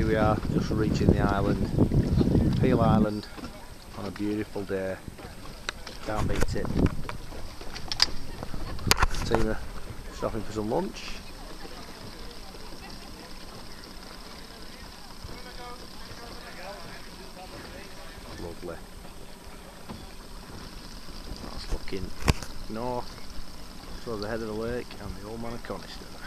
we are, just reaching the island, Peel Island, on a beautiful day. Can't beat it. Team are stopping for some lunch. Lovely. That's looking north towards the head of the lake and the old man of Coniston.